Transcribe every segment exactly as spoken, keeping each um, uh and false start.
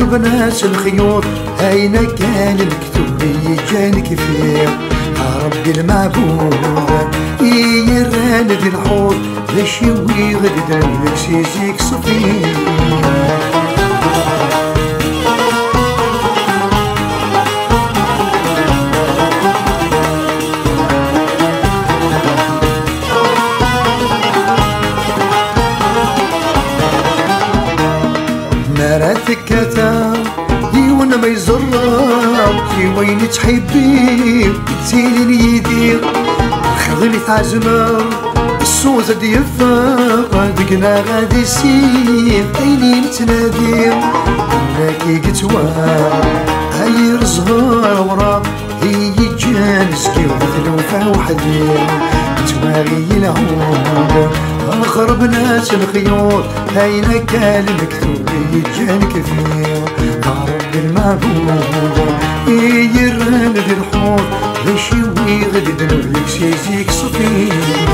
اخرب ناس الخيوط اين كان المكتوب يجانك فيه ربي المعبود يران دي الحوض باش يوي غدي دلك سيزيك صفيه مراتك كتا يوانا ما يزرب كي وين تحبي تسيلين يدير خذني تعزمة الصوزة ديفا دقنا غادي سير ايني نتنادير هناكي قتوا هاير زهار ورا هي جانس كي وثلوفا وحدير تواغي العود اخرب ناس الخيوط اين كان المكتوب يجانك فيه ربي المعبود يران دي الحوض باش يوي غدي دلولك سيزيك صفيه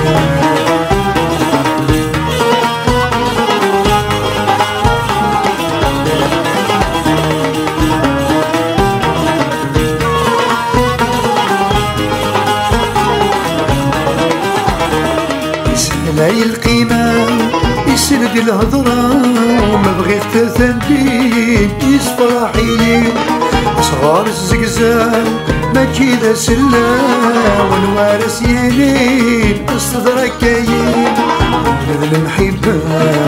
سلاي القيمة يسند الهضرة وما بغيت تثندين يصفر حيلي صغار الزقزال ما تجي سلا والوارس يلين الصدر كاين بذل المحبة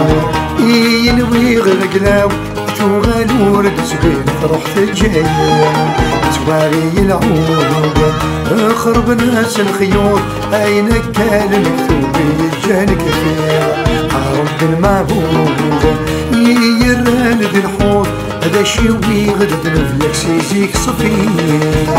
ينوي غرقلاو توغال ورد زبين تروح تجاي تواغي العود اخرب ناس الخيوط اين كان المكتوب يجانك فيه رب المعبود يران دي الحوض هذا شيوي غدا دلولك سيزيك صفيه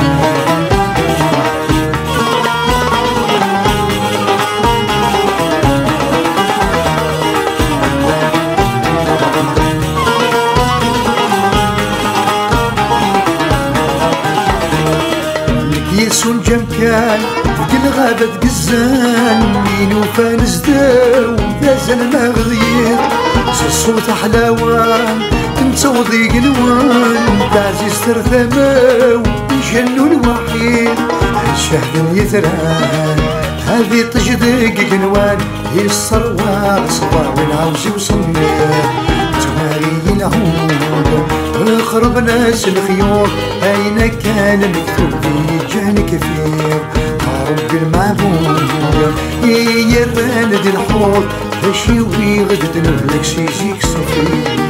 يسون جمكان كل غابة قزان مين وفانس داو دازن مغذير صوت حلاوان تنتوضي قنوان تعزيز ترثماو يجنو الوحيد الشهد يثران هذه تجدق قنوان هي الصروة صبار من عوزي وصمير تواغي العود اخرب ناس الخيوط اين كان مكتوب يجانك فيه ربي المعبود يران دي الحوض باش يوي غدا دلولك سيزيك صفيه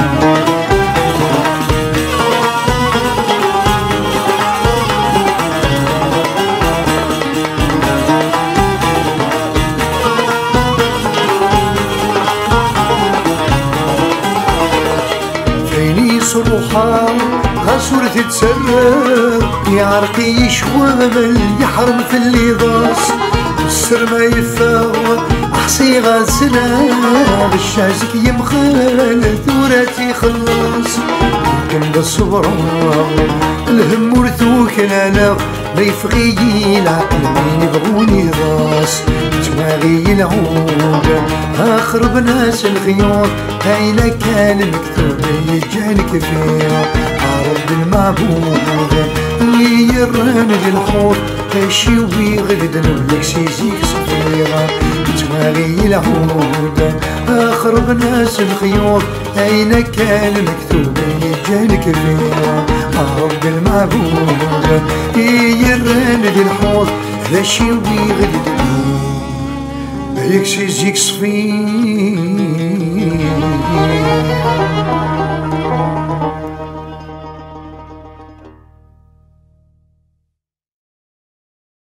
صروحا غاسور تتسرر يا عرقي يشوامل يحرم في اللي ضاس السر ما يفاوى احصي غاسنا بالشازك يمخال ثوراتي خلاص يمكن بالصبر الهم ورثوك انا ما يفغي العقل مين يبغوني راس تواغي العود اخرب ناس الخيوط اين كان مكتوب يجانك فيه رب المعبود يران دي الحوض باش يوي غدا دلولك سيزيك صفيرة تواغي العود اخرب ناس الخيوط اين كان مكتوب يجانك فيه رب المعبود يران دي الحوض باش يوي غدا دلولك سيزيك صفيرة